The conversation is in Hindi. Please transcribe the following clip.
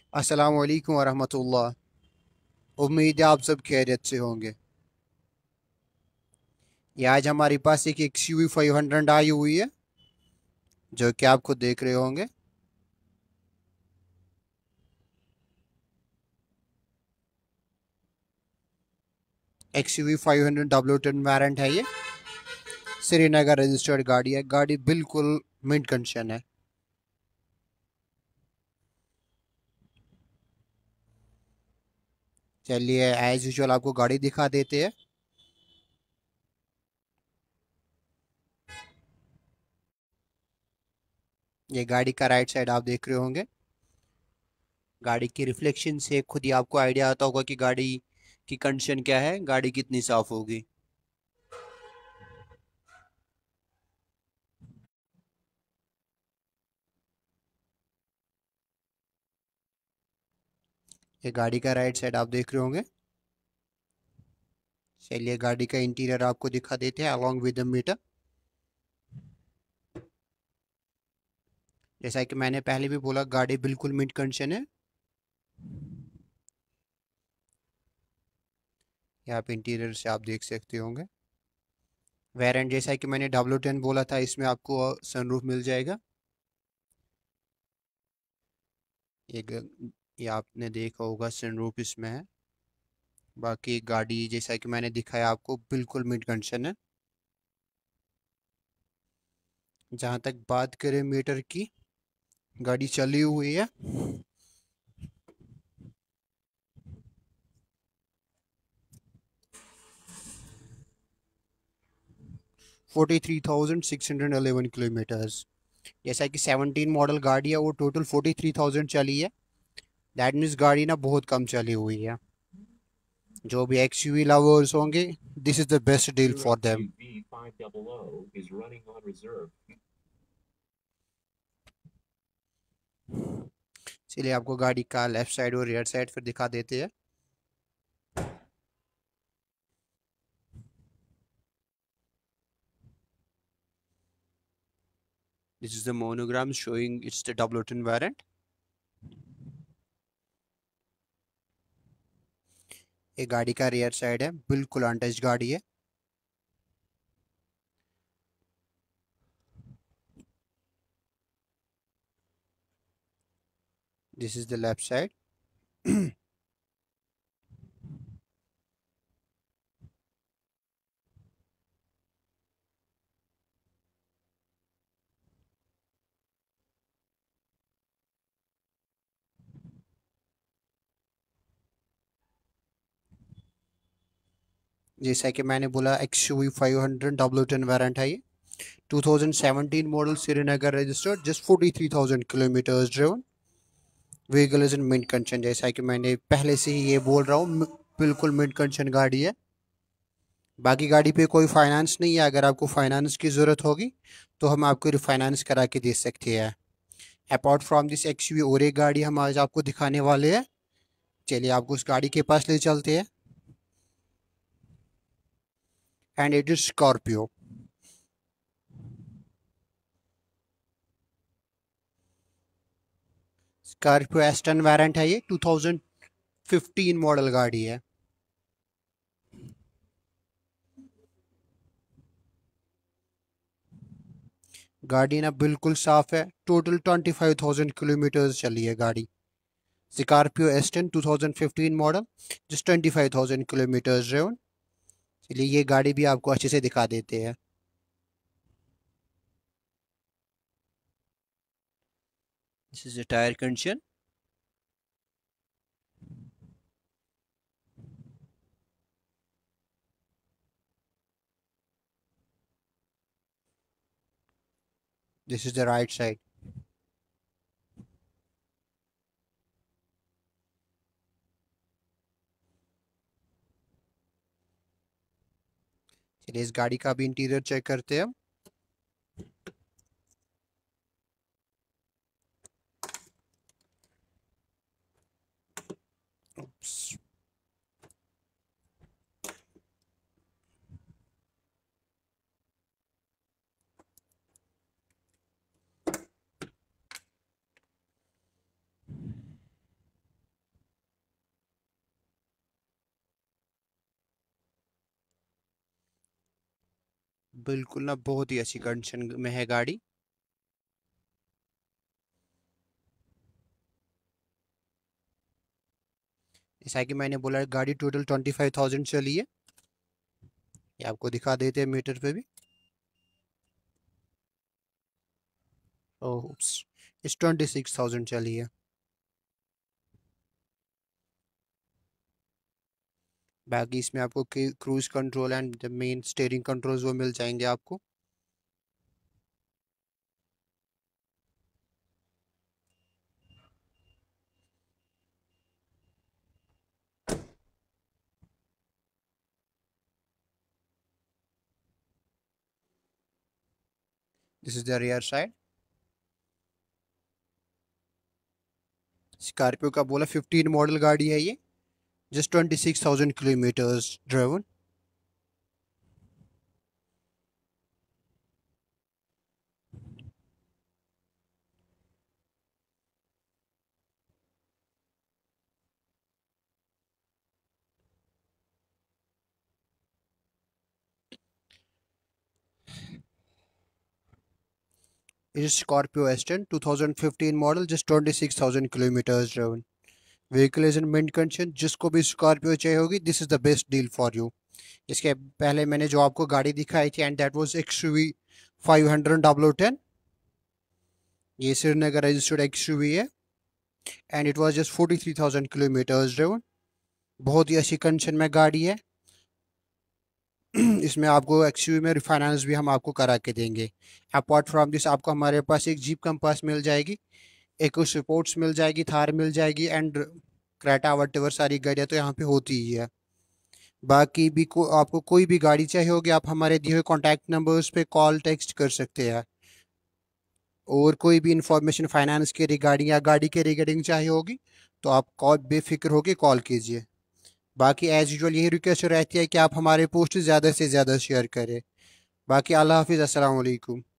अस्सलाम वालेकुम वरहमतुल्लाह। उम्मीद है आप सब खैरियत से होंगे। ये आज हमारे पास एक XUV 500 आई हुई है, जो कि आप खुद देख रहे होंगे। XUV 500 W10 वेरिएंट है ये। श्रीनगर रजिस्टर्ड गाड़ी है। गाड़ी बिल्कुल मिंट कंडीशन है। चलिए एज यूजुअल आपको गाड़ी दिखा देते हैं। ये गाड़ी का राइट साइड आप देख रहे होंगे। गाड़ी की रिफ्लेक्शन से खुद ही आपको आइडिया आता होगा कि गाड़ी की कंडीशन क्या है, गाड़ी कितनी साफ होगी। ये गाड़ी का राइट साइड आप देख रहे होंगे। चलिए गाड़ी का इंटीरियर आपको दिखा देते हैं अलॉन्ग विद द मीटर। जैसा कि मैंने पहले भी बोला, गाड़ी बिल्कुल मिड कंडीशन है। यहाँ पे इंटीरियर से आप देख सकते होंगे। वेरिएंट जैसा कि मैंने W10 बोला था, इसमें आपको सनरूफ मिल जाएगा। एक ये आपने देखा होगा सनरूफ इसमें है। बाकी गाड़ी जैसा कि मैंने दिखाया आपको बिल्कुल मिड कंडीशन है। जहाँ तक बात करें मीटर की, गाड़ी चली हुई है 43,611 किलोमीटर्स। जैसा कि 17 मॉडल गाड़ी है, वो टोटल 43,000 चली है। दैट मीन्स गाड़ी ना बहुत कम चली हुई है। जो भी XUV लवर्स होंगे, this is the best deal for them. चलिए आपको गाड़ी का लेफ्ट साइड और रियर साइड फिर दिखा देते हैं। This is the monogram showing it's the W10 variant. ये गाड़ी का रियर साइड है, बिल्कुल अनटच्ड गाड़ी है। This is the left side. जैसा कि मैंने बोला, XUV 500 W10 वेरिएंट है ये। 2017 model, Srinagar registered, just 43,000 kilometres driven. Vehicle is in mid condition. जैसा कि मैंने पहले से ही ये बोल रहा हूँ, बिल्कुल मिड कंडीशन गाड़ी है। बाकी गाड़ी पे कोई फाइनेंस नहीं है। अगर आपको फाइनेंस की ज़रूरत होगी तो हम आपको रिफाइनेंस करा के दे सकते हैं। अपार्ट फ्रॉम दिस XUV और एक गाड़ी हम आज आपको दिखाने वाले हैं। चलिए आपको उस गाड़ी के पास ले चलते हैं। And it is Scorpio. Scorpio S10 variant है ये। 2015 मॉडल गाड़ी है। गाड़ी ना बिल्कुल साफ है। टोटल 25,000 किलोमीटर चली है गाड़ी। Scorpio S10 2015 model, just 25,000 kilometre driven. चलिए ये गाड़ी भी आपको अच्छे से दिखा देते हैं। This is a tyre condition. This is the right side. चलिए इस गाड़ी का भी इंटीरियर चेक करते हैं हम। Oops. बिल्कुल ना, बहुत ही अच्छी कंडीशन में है गाड़ी। जैसा कि मैंने बोला, गाड़ी टोटल 25,000 चली है। ये आपको दिखा देते हैं मीटर पे भी। ओह, इस 26,000 चली है। बाकी इसमें आपको cruise control and main steering controls वो मिल जाएंगे आपको। This is the rear side. Scorpio का बोला 15 मॉडल गाड़ी है ये। Just 26,000 kilometres driven. It is Scorpio S10 2015 model, just 26,000 kilometres driven. Vehicle is in mint condition. जिसको भी स्कॉर्पियो चाहिए होगी, this is the best deal for you. इसके पहले मैंने जो आपको गाड़ी दिखाई थी, एंड दैट वाज XUV 500 ये श्रीनगर रजिस्टर्ड XUV है। And it was just 43,000 kilometres driven. बहुत ही अच्छी कंडीशन में गाड़ी है। इसमें आपको XUV में रिफाइनेंस भी हम आपको करा के देंगे। अपार्ट फ्रॉम दिस आपको हमारे पास एक जीप कंपास मिल जाएगी, एक स्पोर्ट्स मिल जाएगी, थार मिल जाएगी, एंड क्रेटा वटेवर सारी गाड़ियाँ तो यहाँ पे होती ही है। बाकी भी आपको कोई भी गाड़ी चाहिए होगी, आप हमारे दिए हुए कॉन्टैक्ट नंबर्स पे कॉल टेक्स्ट कर सकते हैं। और कोई भी इंफॉर्मेशन फाइनेंस के रिगार्डिंग या गाड़ी के रिगार्डिंग चाहिए होगी, तो आप कॉल बेफिक्र होकर कॉल कीजिए। बाकी एज यूजुअल यही रिक्वेस्ट रहती है कि आप हमारे पोस्ट ज़्यादा से ज़्यादा शेयर करें। बाकी अल्लाह हाफिज़, अस्सलाम वालेकुम।